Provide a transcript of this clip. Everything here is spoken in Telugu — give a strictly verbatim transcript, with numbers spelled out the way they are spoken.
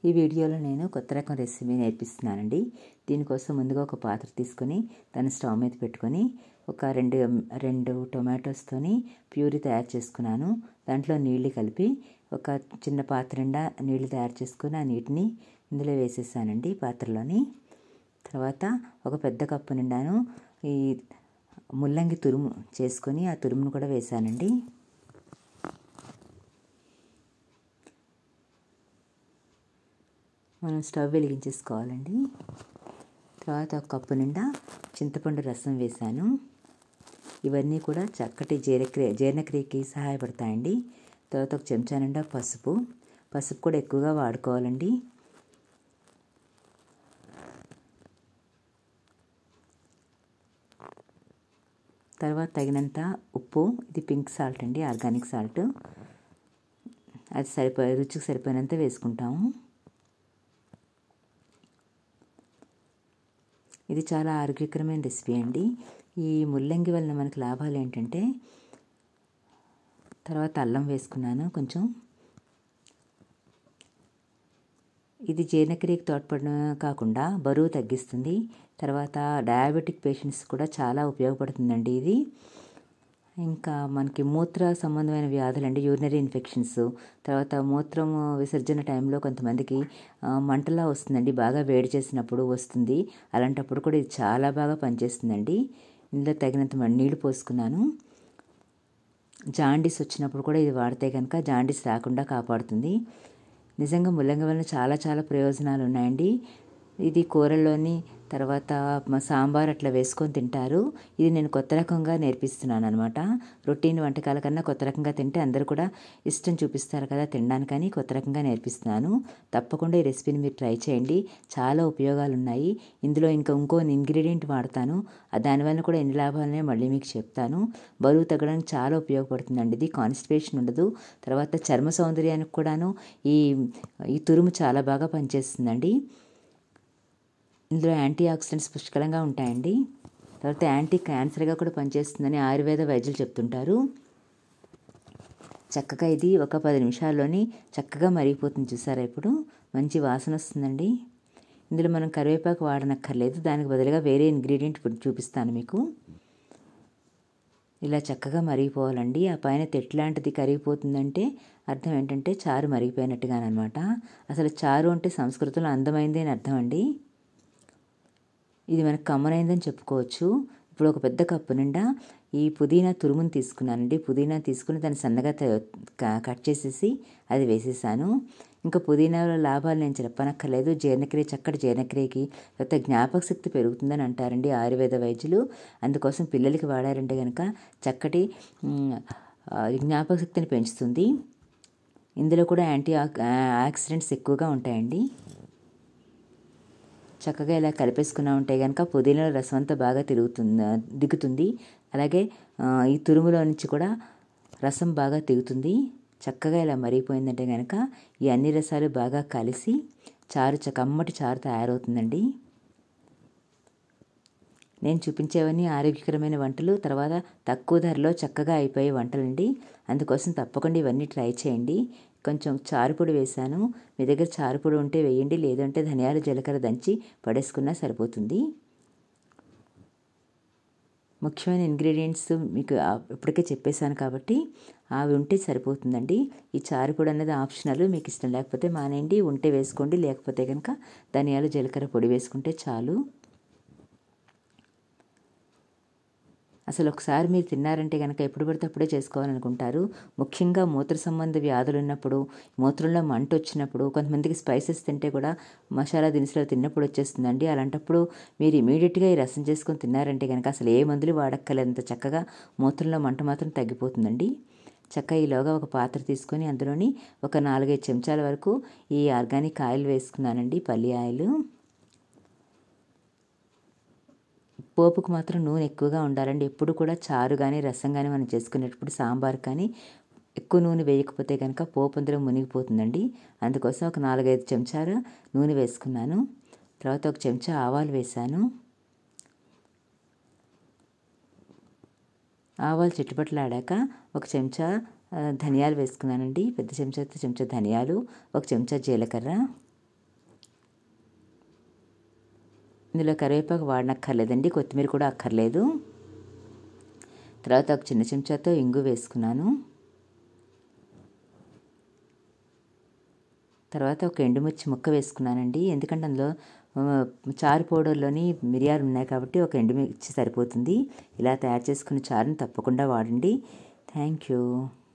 ఈ వీడియోలో నేను కొత్త రకం రెసిపీ నేర్పిస్తున్నానండి. దీనికోసం ముందుగా ఒక పాత్ర తీసుకొని దాన్ని స్టవ్ మీద పెట్టుకొని ఒక రెండు రెండు టొమాటోస్తోని ప్యూరీ తయారు చేసుకున్నాను. దాంట్లో నీళ్లు కలిపి ఒక చిన్న పాత్ర నిండా నీళ్లు తయారు చేసుకుని ఆ నీటిని ఇందులో వేసేసానండి పాత్రలోని. తర్వాత ఒక పెద్ద కప్పు నిండాను ఈ ముల్లంగి తురుము చేసుకొని ఆ తురుమును కూడా వేసానండి. మనం స్టవ్ వెలిగించేసుకోవాలండి. తర్వాత ఒక కప్పు నిండా చింతపండు రసం వేసాను. ఇవన్నీ కూడా చక్కటి జీర్ణక్రియ జీర్ణక్రియకి సహాయపడతాయండి. తర్వాత ఒక చెంచా నిండా పసుపు పసుపు కూడా ఎక్కువగా వాడుకోవాలండి. తర్వాత తగినంత ఉప్పు, ఇది పింక్ సాల్ట్ అండి, ఆర్గానిక్ సాల్ట్, అది సరిపోయే రుచికి సరిపోయినంత వేసుకుంటాము. ఇది చాలా ఆరోగ్యకరమైన రెసిపీ అండి. ఈ ముల్లంగి వలన మనకు లాభాలు ఏంటంటే, తర్వాత అల్లం వేసుకున్నాను కొంచెం. ఇది జీర్ణక్రియకు తోడ్పడడం కాకుండా బరువు తగ్గిస్తుంది. తర్వాత డయాబెటిక్ పేషెంట్స్ కూడా చాలా ఉపయోగపడుతుందండి ఇది. ఇంకా మనకి మూత్ర సంబంధమైన వ్యాధులు అండి, యూరినరీ ఇన్ఫెక్షన్స్, తర్వాత మూత్రం విసర్జన టైంలో కొంతమందికి మంటలా వస్తుందండి, బాగా వేడి చేసినప్పుడు వస్తుంది. అలాంటప్పుడు కూడా ఇది చాలా బాగా పనిచేస్తుందండి. ఇందులో తగినంత నీళ్లు పోసుకున్నాను. జాండీస్ వచ్చినప్పుడు కూడా ఇది వాడితే కనుక జాండీస్ రాకుండా కాపాడుతుంది. నిజంగా ముల్లంగి వలన చాలా చాలా ప్రయోజనాలు ఉన్నాయండి. ఇది కూరల్లోని తర్వాత సాంబార్ అట్లా వేసుకొని తింటారు. ఇది నేను కొత్త రకంగా నేర్పిస్తున్నాను అనమాట. రొటీన్ వంటకాల కన్నా కొత్త రకంగా తింటే అందరూ కూడా ఇష్టం చూపిస్తారు కదా తినడానికని కొత్త రకంగా నేర్పిస్తున్నాను. తప్పకుండా ఈ రెసిపీని మీరు ట్రై చేయండి. చాలా ఉపయోగాలు ఉన్నాయి. ఇందులో ఇంకా ఇంకో ఇంగ్రీడియంట్ వాడతాను, దానివల్ల కూడా ఎన్ని లాభాలనే మళ్ళీ మీకు చెప్తాను. బరువు తగ్గడానికి చాలా ఉపయోగపడుతుందండి ఇది. కాన్స్టిపేషన్ ఉండదు. తర్వాత చర్మ సౌందర్యానికి కూడాను ఈ ఈ తురుము చాలా బాగా పనిచేస్తుందండి. ఇందులో యాంటీ ఆక్సిడెంట్స్ పుష్కలంగా ఉంటాయండి. తర్వాత యాంటీ క్యాన్సర్గా కూడా పనిచేస్తుందని ఆయుర్వేద వైద్యులు చెప్తుంటారు. చక్కగా ఇది ఒక పది నిమిషాల్లోని చక్కగా మరిగిపోతుంది. చూసారా, ఇప్పుడు మంచి వాసన వస్తుందండి. ఇందులో మనం కరివేపాకు వాడనక్కర్లేదు, దానికి బదులుగా వేరే ఇంగ్రీడియంట్ చూపిస్తాను మీకు. ఇలా చక్కగా మరిగిపోవాలండి. ఆ పైన తెట్లాంటిది కరిగిపోతుందంటే అర్థం ఏంటంటే చారు మరిగిపోయినట్టుగానమాట. అసలు చారు అంటే సంస్కృతంలో అందమైంది అని అర్థం అండి. ఇది మనకు కమ్మనైందని చెప్పుకోవచ్చు. ఇప్పుడు ఒక పెద్ద కప్పు నిండా ఈ పుదీనా తురుముని తీసుకున్నానండి. పుదీనా తీసుకుని దాన్ని సన్నగా కట్ చేసేసి అది వేసేసాను. ఇంకా పుదీనాలో లాభాలు నేను చెప్పనక్కర్లేదు. జీర్ణక్రియ చక్కటి జీర్ణక్రియకి, తర్వాత జ్ఞాపక శక్తి పెరుగుతుందని అంటారండి ఆయుర్వేద వైద్యులు. అందుకోసం పిల్లలకి వాడారంటే కనుక చక్కటి జ్ఞాపక శక్తిని పెంచుతుంది. ఇందులో కూడా యాంటీ ఆక్సిడెంట్స్ ఎక్కువగా ఉంటాయండి. చక్కగా ఇలా కలిపేసుకున్నా ఉంటే కనుక పుదీనాలో రసం అంతా బాగా తిరుగుతుంది దిగుతుంది. అలాగే ఈ తురుములో నుంచి కూడా రసం బాగా తిగుతుంది. చక్కగా ఇలా మరిగిపోయిందంటే కనుక ఈ అన్ని రసాలు బాగా కలిసి చారు కమ్మటి చారు తయారవుతుందండి. నేను చూపించేవన్నీ ఆరోగ్యకరమైన వంటలు, తర్వాత తక్కువ ధరలో చక్కగా అయిపోయే వంటలండి. అందుకోసం తప్పకుండా ఇవన్నీ ట్రై చేయండి. కొంచెం చారుపొడి వేసాను. మీ దగ్గర చారుపొడి ఉంటే వేయండి, లేదంటే ధనియాలు జీలకర్ర దంచి పడేసుకున్నా సరిపోతుంది. ముఖ్యమైన ఇంగ్రీడియంట్స్ మీకు ఇప్పటికే చెప్పేశాను కాబట్టి అవి ఉంటే సరిపోతుందండి. ఈ చారుపొడి అనేది ఆప్షనల్, మీకు ఇష్టం లేకపోతే మానేయండి, ఉంటే వేసుకోండి, లేకపోతే కనుక ధనియాలు జీలకర్ర పొడి వేసుకుంటే చాలు. అసలు ఒకసారి మీరు తిన్నారంటే కనుక ఎప్పుడు పడితే అప్పుడే చేసుకోవాలనుకుంటారు. ముఖ్యంగా మూత్ర సంబంధ వ్యాధులు ఉన్నప్పుడు, మూత్రంలో మంట వచ్చినప్పుడు, కొంతమందికి స్పైసెస్ తింటే కూడా మసాలా దినుసులు తిన్నప్పుడు వచ్చేస్తుందండి. అలాంటప్పుడు మీరు ఇమీడియట్గా ఈ రసం చేసుకొని తిన్నారంటే కనుక అసలు ఏ మందులు వాడక్కర్లేంత చక్కగా మూత్రంలో మంట మాత్రం తగ్గిపోతుందండి. చక్కగా ఈలోగా ఒక పాత్ర తీసుకొని అందులోని ఒక నాలుగైదు చెంచాల వరకు ఈ ఆర్గానిక్ ఆయిల్ వేసుకున్నానండి, పల్లి ఆయిల్. పోపుకు మాత్రం నూనె ఎక్కువగా ఉండాలండి. ఎప్పుడు కూడా చారు కానీ రసం కానీ మనం చేసుకునేటప్పుడు, సాంబార్ కానీ ఎక్కువ నూనె వేయకపోతే కనుక పోపు అందులో మునిగిపోతుందండి. అందుకోసం ఒక నాలుగైదు చెంచాలు నూనె వేసుకున్నాను. తర్వాత ఒక చెంచా ఆవాలు వేసాను. ఆవాలు చిట్టుపట్లాడాక ఒక చెంచా ధనియాలు వేసుకున్నానండి. పెద్ద చెంచా చెంచా ధనియాలు, ఒక చెంచా జీలకర్ర, ఇందులో కరివేపాకు వాడనక్కర్లేదండి, కొత్తిమీర కూడా అక్కర్లేదు. తర్వాత ఒక చిన్న చెంచాతో ఇంగు వేసుకున్నాను. తర్వాత ఒక ఎండుమిర్చి ముక్క వేసుకున్నానండి, ఎందుకంటే అందులో చారు పౌడర్లోని మిరియాలు ఉన్నాయి కాబట్టి ఒక ఎండుమిర్చి సరిపోతుంది. ఇలా తయారు చేసుకున్న చారుని తప్పకుండా వాడండి. Thank you.